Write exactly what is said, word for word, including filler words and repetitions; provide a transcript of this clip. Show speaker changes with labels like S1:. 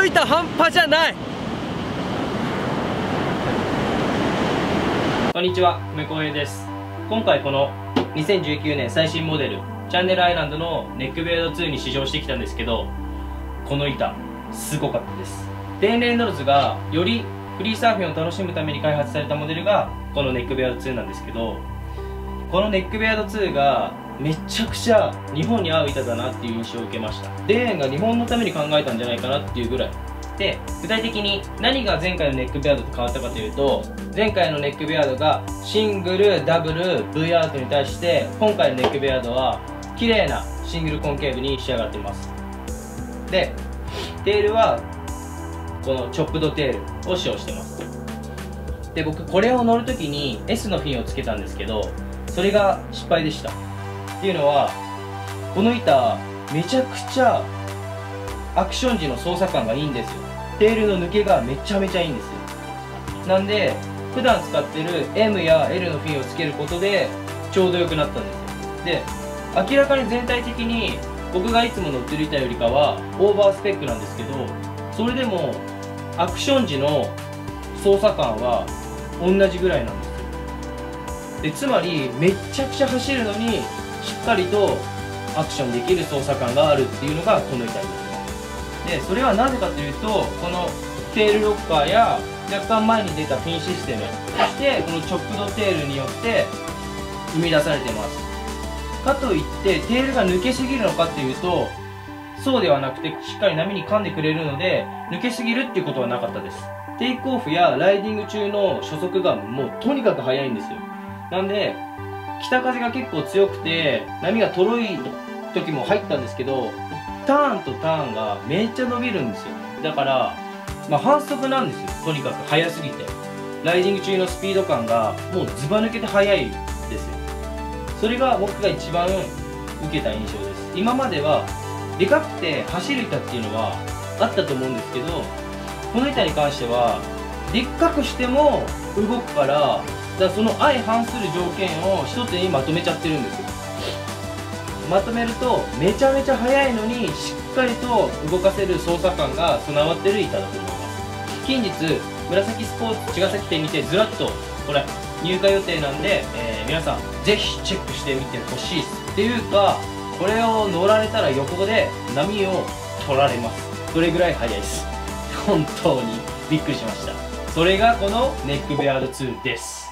S1: 板半端じゃない。
S2: こんにちは、梅光平です。今回このにせんじゅうきゅうねん最新モデルチャンネルアイランドのネックベアードツーに試乗してきたんですけど、この板すごかったです。デン・レイノルズがよりフリーサーフィンを楽しむために開発されたモデルがこのネックベアードツーなんですけど、このネックベアードツーがめちゃくちゃ日本に合う板だなっていう印象を受けました。レーンが日本のために考えたんじゃないかなっていうぐらいで、具体的に何が前回のネックベアードと変わったかというと、前回のネックベアードがシングル、ダブル、V アートに対して、今回のネックベアードは綺麗なシングルコンケーブに仕上がっています。でテールはこのチョップドテールを使用してます。で僕これを乗るときに エス のフィンをつけたんですけど、それが失敗でした。っていうのは、この板めちゃくちゃアクション時の操作感がいいんですよ。テールの抜けがめちゃめちゃいいんですよ。なんで普段使ってる エム や エル のフィンをつけることでちょうど良くなったんですよ。で明らかに全体的に僕がいつも乗ってる板よりかはオーバースペックなんですけど、それでもアクション時の操作感は同じぐらいなんですよ。でつまりめっちゃくちゃ走るのにしっかりとアクションできる操作感があるっていうのがこの板です。でそれはなぜかというと、このテールロッカーや若干前に出たフィンシステム、そしてこのチョップドテールによって生み出されています。かといってテールが抜けすぎるのかっていうと、そうではなくてしっかり波に噛んでくれるので抜けすぎるっていうことはなかったです。テイクオフやライディング中の初速がもうとにかく速いんですよ。なんで北風が結構強くて波がとろい時も入ったんですけど、ターンとターンがめっちゃ伸びるんですよ。だからまあ反則なんですよ。とにかく速すぎてライディング中のスピード感がもうずば抜けて速いですよ。それが僕が一番受けた印象です。今まではでかくて走る板っていうのはあったと思うんですけど、この板に関してはでっかくしても動くから、だからその相反する条件を一つにまとめちゃってるんですよ。まとめるとめちゃめちゃ速いのにしっかりと動かせる操作感が備わってる板だと思います。近日紫スポーツ茅ヶ崎店にてずらっとこれ入荷予定なんで、えー、皆さんぜひチェックしてみてほしいです。っていうかこれを乗られたら横で波を取られます。それぐらい速いです。本当にびっくりしました。それがこのネックベアードツーです。